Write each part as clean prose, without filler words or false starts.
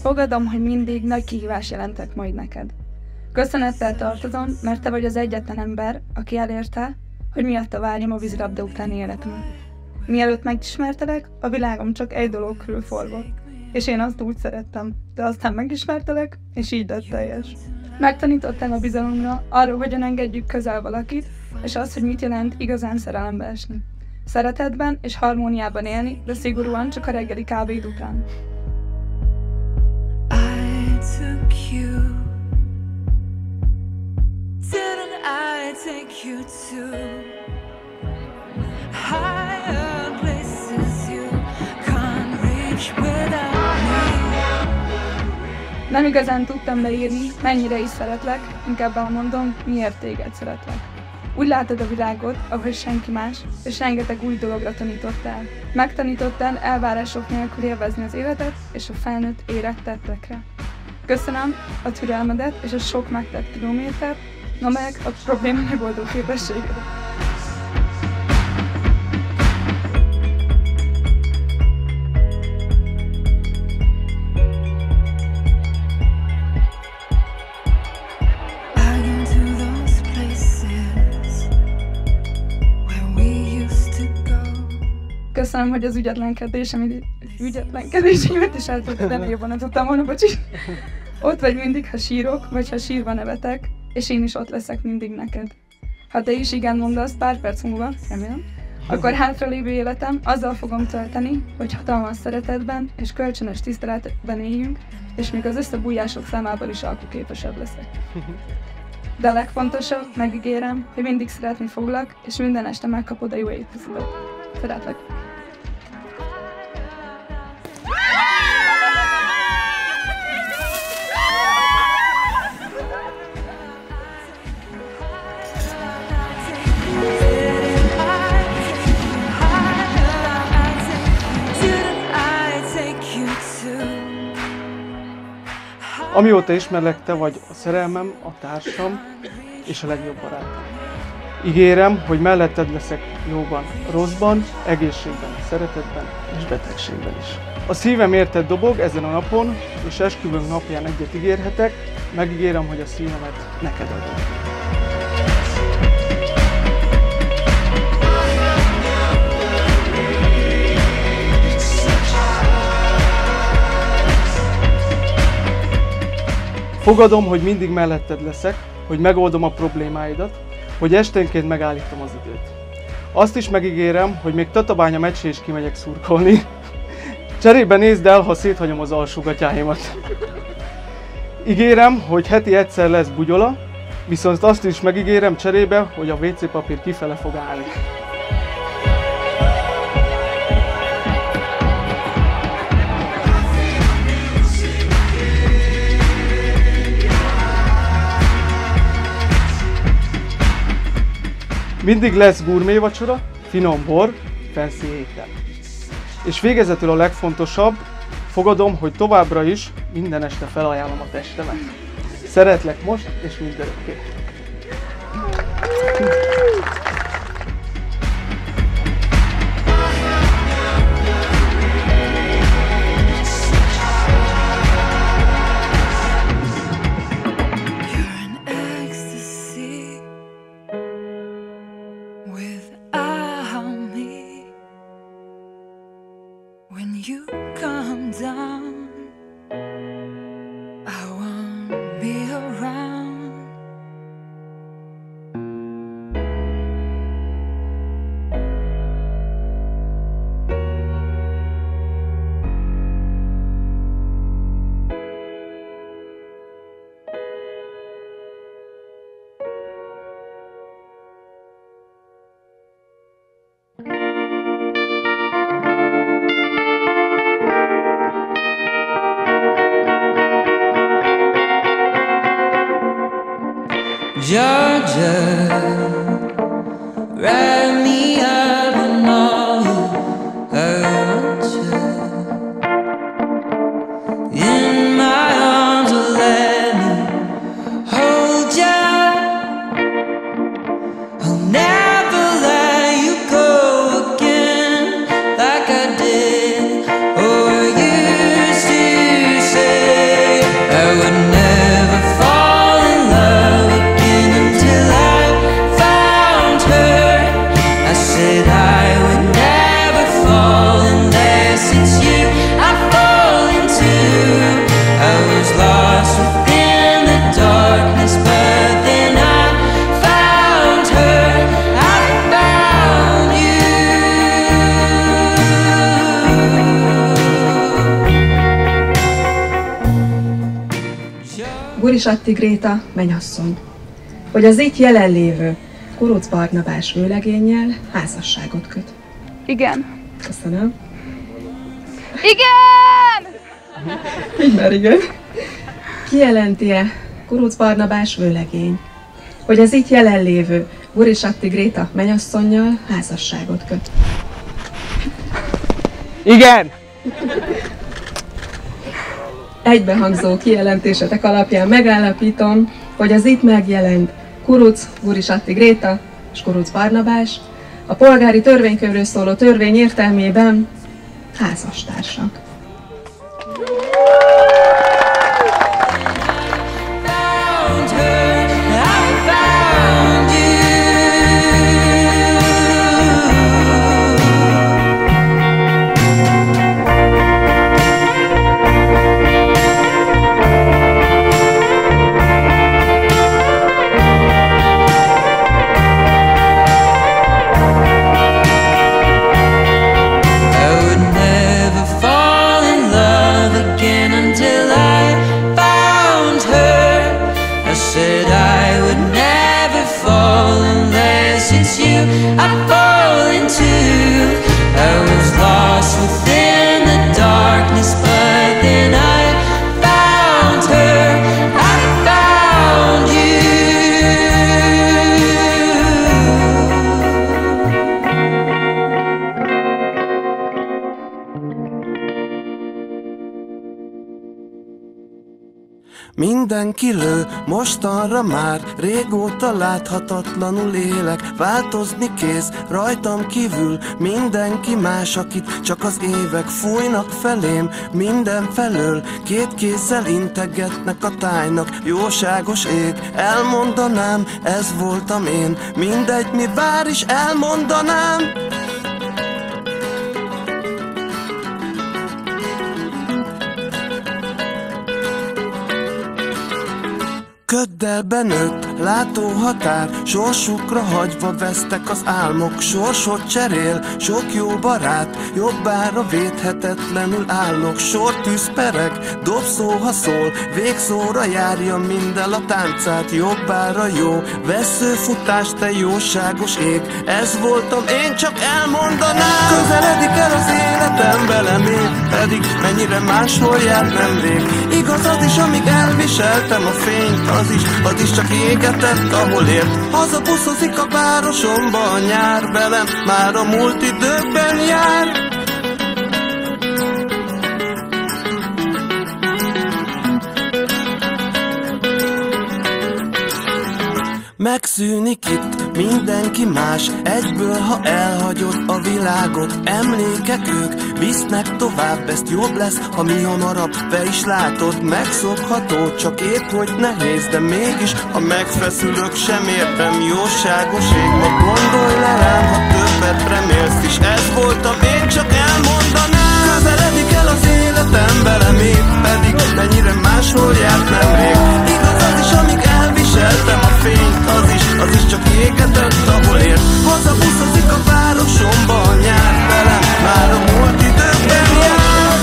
fogadom, hogy mindig nagy kihívás jelentek majd neked. Köszönettel tartozom, mert te vagy az egyetlen ember, aki elérte, hogy miatta várjam a vízilabda utáni életemet. Mielőtt megismertelek, a világom csak egy dolog körül forgott, és én azt úgy szerettem, de aztán megismertelek, és így lett teljes. Megtanítottál a bizalomra, arról, hogyan engedjük közel valakit, és az, hogy mit jelent igazán szerelembe esni. Szeretetben és harmóniában élni, de szigorúan csak a reggeli kávéd után. Nem igazán tudtam leírni, mennyire is szeretlek, inkább elmondom, miért téged szeretlek. Úgy látod a világot, ahogy senki más, és rengeteg új dologra tanítottál. Megtanítottál elvárások nélkül élvezni az életet és a felnőtt érett tettekre. Köszönöm a türelmedet és a sok megtett kilométert, na meg a probléma megoldó képességedet. Köszönöm, hogy az ügyetlenkedésemet is el tudtad, de jobban nem tudtam volna, bocsi. Ott vagy mindig, ha sírok, vagy ha sírva nevetek, és én is ott leszek mindig neked. Ha te is igen mondasz pár perc múlva, remélem, akkor hátralévő életem azzal fogom tölteni, hogy hatalmas szeretetben és kölcsönös tiszteletben éljünk, és még az összebújások számában is alkuképesebb leszek. De a legfontosabb, megígérem, hogy mindig szeretni foglak, és minden este megkapod a jó étkezetet. Szeretlek. Amióta ismerlek, te vagy a szerelmem, a társam és a legjobb barátom. Ígérem, hogy melletted leszek jóban, rosszban, egészségben, szeretetben és betegségben is. A szívem érted dobog ezen a napon, és esküvőnk napján egyet ígérhetek, megígérem, hogy a szívemet neked adom. Fogadom, hogy mindig melletted leszek, hogy megoldom a problémáidat, hogy esténként megállítom az időt. Azt is megígérem, hogy még Tatabánya meccsre is kimegyek szurkolni. Cserébe nézd el, ha széthagyom az alsógatyáimat. Ígérem, hogy heti egyszer lesz bugyola, viszont azt is megígérem cserébe, hogy a WC papír kifele fog állni. Mindig lesz gurmé vacsora, finom bor, fancy étel. És végezetül a legfontosabb, fogadom, hogy továbbra is minden este felajánlom a testemet. Szeretlek most és mindörökké. When you come down, I won't be around. Georgia, write me up and all I want you in my arms, let me hold you. I'll never let you go again like I did or used to say. Gurisatti Gréta menyasszony, hogy az itt jelenlévő Kuruc Barnabás vőlegénnyel házasságot köt. Igen. Köszönöm. Igen! Minden igen. Kijelenti-e Kuruc Barnabás vőlegény, hogy az itt jelenlévő Gurisatti Gréta menyasszonnyal házasságot köt? Igen! Egybehangzó kijelentésetek alapján megállapítom, hogy az itt megjelent Kuruc, Gurisatti Gréta és Kuruc Barnabás a polgári törvénykönyvről szóló törvény értelmében házastársak. Mindenki lő, mostanra már régóta láthatatlanul élek. Változni kész, rajtam kívül mindenki más, akit csak az évek fújnak felém. Mindenfelől két kézzel integetnek a tájnak. Jóságos ég, elmondanám, ez voltam én. Mindegy, mi vár is elmondanám. Köddel benőtt, látóhatár, sorsukra hagyva vesztek az álmok. Sorsot cserél, sok jó barát, jobbára védhetetlenül állok. Sortűz pereg, dobszó ha szól, végszóra járja minden a táncát. Jobbára jó, veszőfutás, te jóságos ég, ez voltam én, csak elmondanám. Közeledik el az életem velem én, pedig mennyire máshol járt nemrég. Igaz az is, amíg elviseltem a fényt, az is csak égetett, ahol ért. Hazabuszozik a városomba a nyár, velem már a múlt időkben jár. Megszűnik itt mindenki más, egyből ha elhagyod a világot. Emlékek ők visznek tovább, ezt jobb lesz, ha mi hamarabb be is látod. Megszokható, csak épp hogy nehéz, de mégis ha megfeszülök sem értem. Jóságos ég, ma gondolj le rám, ha többet remélsz is, ez voltam én, csak elmondanám. Közeledik el az életem velem épp, pedig mennyire máshol járt nemrég. Igaz az is, amíg elviseltem a fényt, az is csak égetett, ahol ért. Hazabuszozik a városomba a nyár, velem már a múlt időkben jár.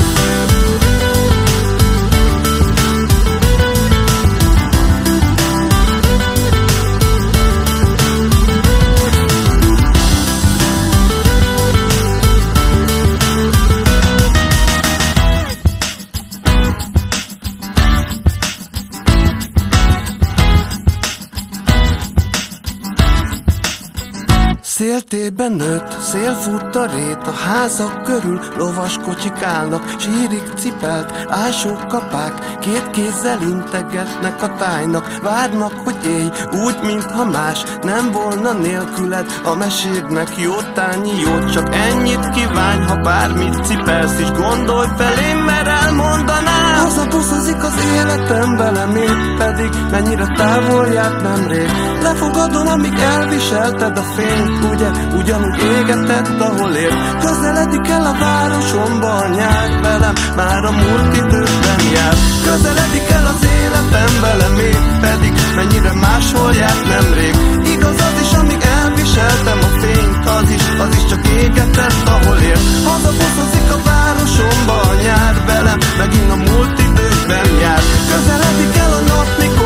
Széltében nőtt, szél fut a rét, a házak körül lovaskocsik állnak, sírik cipelt, ásók kapák, két kézzel integetnek a tájnak. Várnak, hogy élj, úgy, mintha más nem volna nélküled. A meségnek jótányi jót, csak ennyit kívánj, ha bármit cipelsz is. Gondolj felém, mert elmondanám. Hazabuszozik az életem velem én, pedig mennyire távol járt nemrég. Lefogadom, amíg elviselted a fényt, ugye, ugyanúgy égetett, ahol ért. Közeledik el a városomba a nyár, velem már a múlt időkben jár. Közeledik el az életem velem én, pedig mennyire máshol járt nemrég. Igaz az is, amíg elviseltem a fényt, az is csak égetett, ahol ért. Hazabuszozik a városomba a nyár, velem megint a múlt időkben jár. Közeledik el a nap, mikor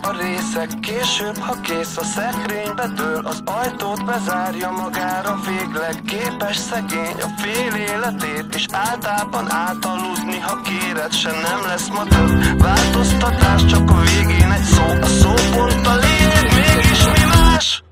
a részek. Később, ha kész a szekrénybe dől, az ajtót bezárja magára végleg. Képes szegény a fél életét is általában átaludni, ha kéred, se nem lesz ma több változtatás, csak a végén egy szó, a szópont a lényeg, mégis mi más?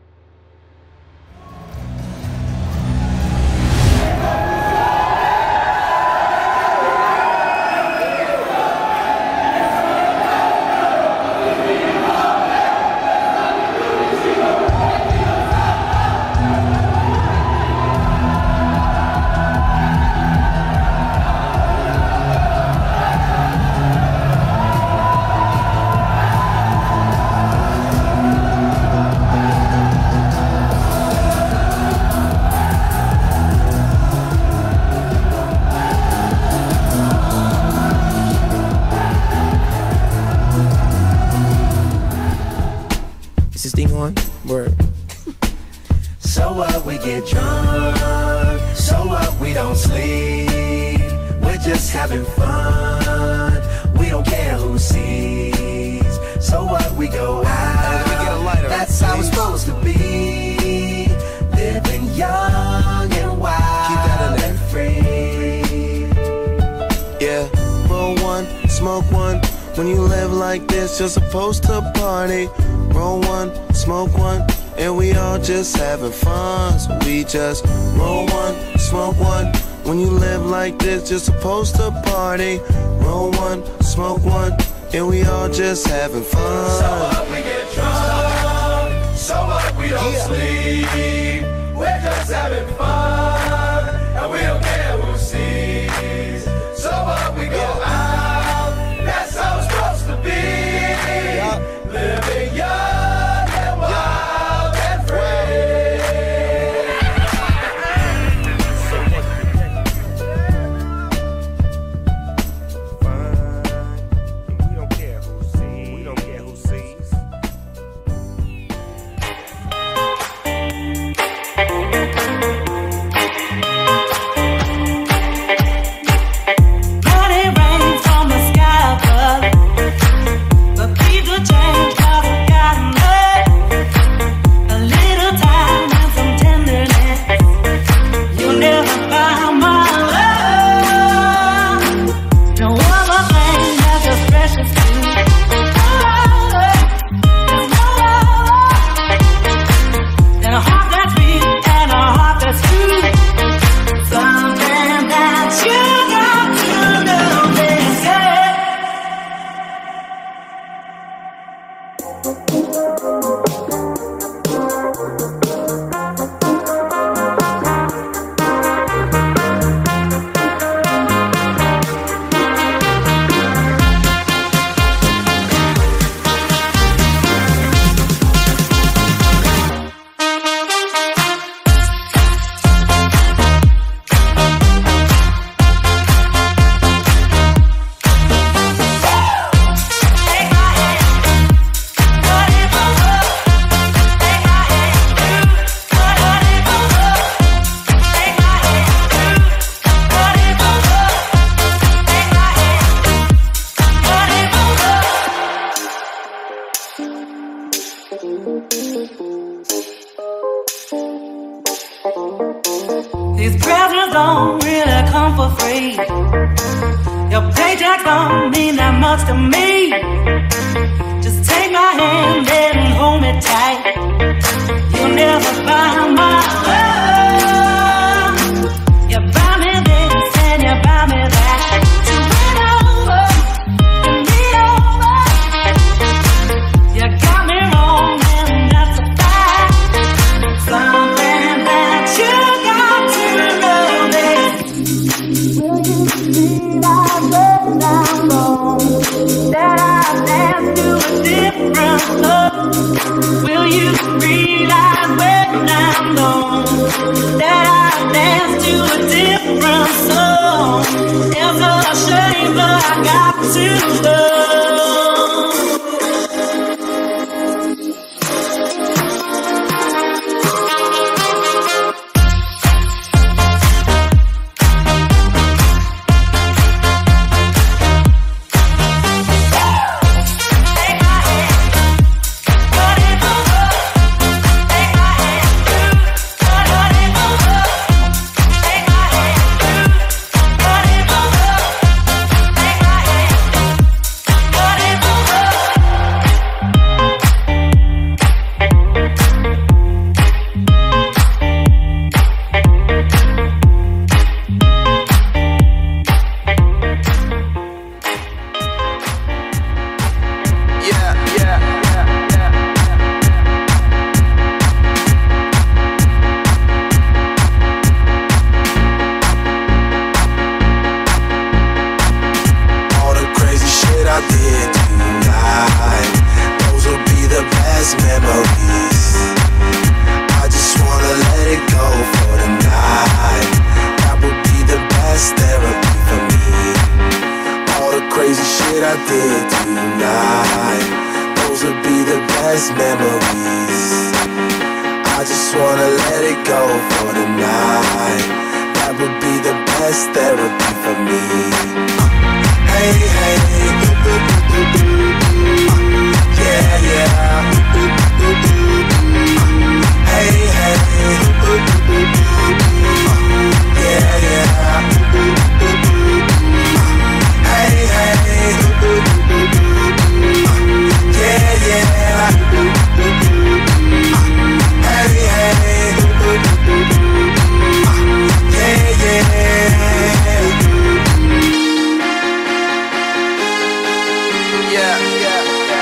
Word. So what, we get drunk. So what, we don't sleep. We're just having fun. We don't care who sees. So what, we go out. Let me get a lighter. That's how it's supposed to be. Living young and wild. Keep that in there. And free. Yeah, roll one, smoke one. When you live like this, you're supposed to party. Roll one, smoke one, and we all just having fun. So we just roll one, smoke one. When you live like this, you're supposed to party. Roll one, smoke one, and we all just having fun. So what, we get drunk. So what, we don't sleep. We're just having fun, and we don't care who sees. So what, we go out. That's how it's supposed to be. Living young and wild and free. Fine, we don't care who sees. We don't care who sees. These presents don't really come for free. Your paycheck don't mean that much to me. Just take my hand and hold me tight. You'll never find my love. You buy me this and you buy me that. To win over and be over. You got me wrong and that's a fact. Something that you got to know this. Will you realize when I'm wrong? That I dance to a different love. Will you realize when I'm gone? That I dance to a different song. It's a shame but I got to love. Take my hand. just wanna let it go for the night. That would be the best therapy for me. Hey, hey, yeah, yeah. Hey, hey, yeah, yeah. Hey, hey, yeah, yeah. Hey, hey, yeah, yeah. Yeah, yeah.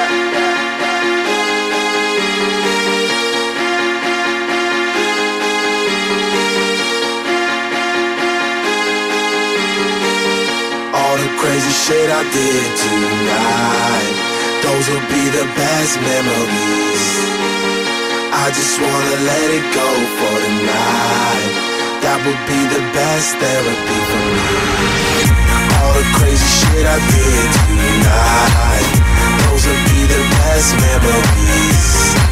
All the crazy shit I did tonight, those will be the best memories. I just wanna let it go for the night. That would be the best therapy for me. All the crazy shit I did tonight, those will be the best memories.